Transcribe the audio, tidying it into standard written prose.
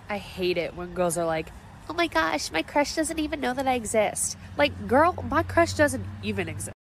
I hate it when girls are like, oh my gosh, my crush doesn't even know that I exist. Like, girl, my crush doesn't even exist.